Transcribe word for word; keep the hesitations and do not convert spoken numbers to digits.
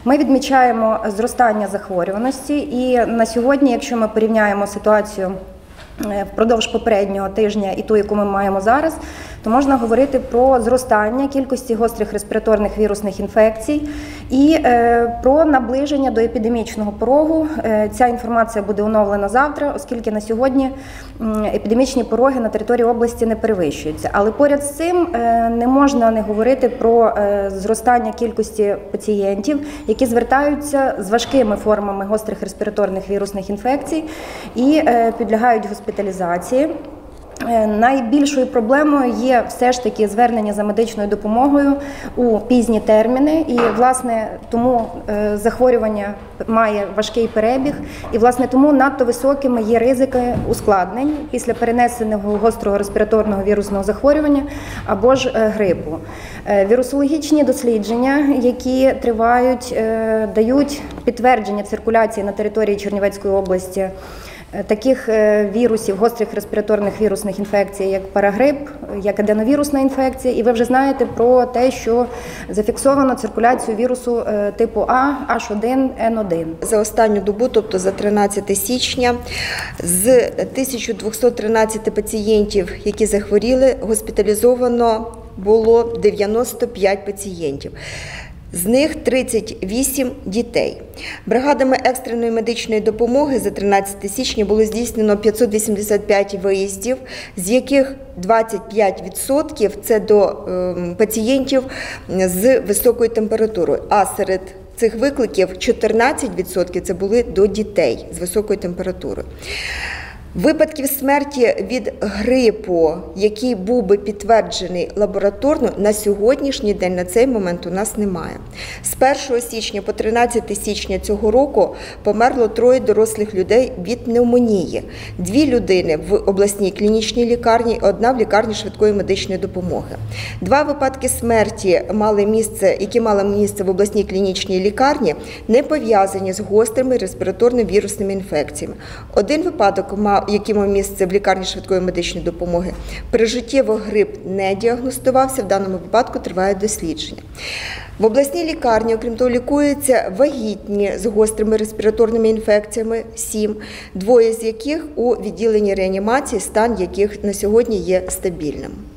Ми відмічаємо зростання захворюваності, і на сьогодні, якщо ми порівняємо ситуацію впродовж попереднього тижня і ту, яку ми маємо зараз, то можна говорити про зростання кількості гострих респіраторних вірусних інфекцій і е, про наближення до епідемічного порогу. Е, ця інформація буде оновлена завтра, оскільки на сьогодні епідемічні пороги на території області не перевищуються. Але поряд з цим е, не можна не говорити про е, зростання кількості пацієнтів, які звертаються з важкими формами гострих респіраторних вірусних інфекцій і е, підлягають госпіталізації. Найбільшою проблемою є все ж таки звернення за медичною допомогою у пізні терміни, і, власне, тому захворювання має важкий перебіг, і, власне, тому надто високими є ризики ускладнень після перенесеного гострого респіраторного вірусного захворювання або ж грипу. Вірусологічні дослідження, які тривають, дають підтвердження циркуляції на території Чернівецької області таких вірусів, гострих респіраторних вірусних інфекцій, як парагрип, як аденовірусна інфекція. І ви вже знаєте про те, що зафіксовано циркуляцію вірусу типу А, Аш один Ен один. За останню добу, тобто за тринадцяте січня, з тисяча двісті тринадцять пацієнтів, які захворіли, госпіталізовано було дев'яносто п'ять пацієнтів. З них тридцять вісім дітей. Бригадами екстреної медичної допомоги за тринадцяте січня було здійснено п'ятсот вісімдесят п'ять виїздів, з яких двадцять п'ять відсотків – це до е, пацієнтів з високою температурою, а серед цих викликів чотирнадцять відсотків – це були до дітей з високою температурою. Випадків смерті від грипу, який був би підтверджений лабораторно, на сьогоднішній день, на цей момент, у нас немає. З першого січня по тринадцяте січня цього року померло троє дорослих людей від пневмонії. Дві людини в обласній клінічній лікарні, одна в лікарні швидкої медичної допомоги. Два випадки смерті, мали місце, які мали місце в обласній клінічній лікарні, не пов'язані з гострими респіраторними вірусними інфекціями. Один випадок мав який мав місце в лікарні швидкої медичної допомоги. Прижиттєво грип не діагностувався, в даному випадку тривають дослідження. В обласній лікарні, окрім того, лікуються вагітні з гострими респіраторними інфекціями сім, двоє з яких у відділенні реанімації, стан яких на сьогодні є стабільним.